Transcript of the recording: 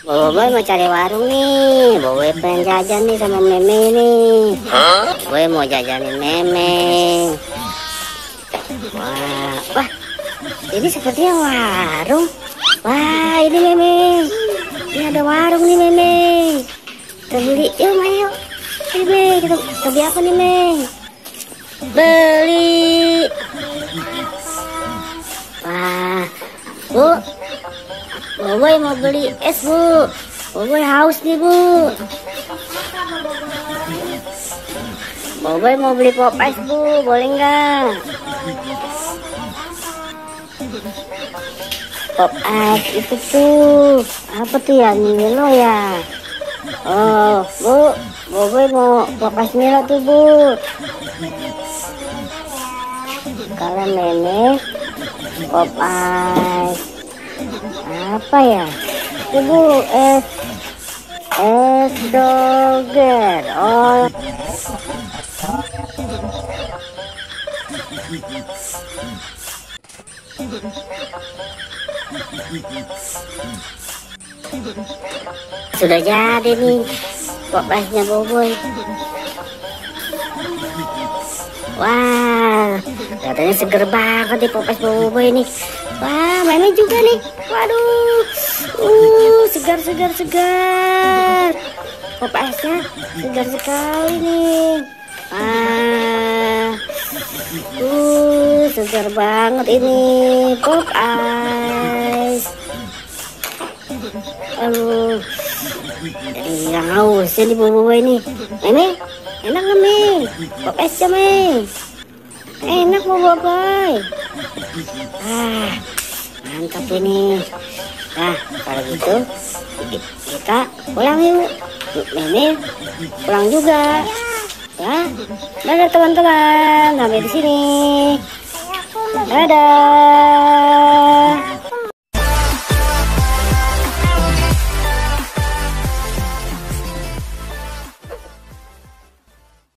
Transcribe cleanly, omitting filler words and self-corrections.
Boboiboy mau cari warung nih. Boboiboy pengen jajan nih sama Meme nih. Boboiboy mau jajanin Meme. Wah, ini sepertinya warung. Wah, ini Meme. Ini ada warung nih Meme. Kita beli, yuk Mayo. Ini Meme, kita beli apa nih Meme? Beli. Wah, Bu. Boboiboy mau beli es Bu. Boboiboy haus nih Bu. Boboiboy mau beli pop ice Bu, boleh nggak? Pop ice itu tuh apa tuh ya, Milo ya? Oh Bu, Boboiboy mau pop ice Milo tuh Bu. Kalau Meme pop ice apa ya? Ibu es doger. Oh, sudah jadi nih pop ice-nya Boboiboy. Wah, katanya seger banget nih pop ice Boboiboy nih. Wah, Meme juga nih. Waduh, segar. Pop ice-nya segar sekali nih. Segar banget ini pop ice. Aduh, jadi yang haus nih Boboiboy nih. Meme, enak nggak Meme? Pop ice-nya Meme. Enak Boboiboy. Mantap ini. Nah, kalau gitu kita pulang yuk. Meme pulang juga. Ya, dadah teman-teman. Sampai di sini. Dadah.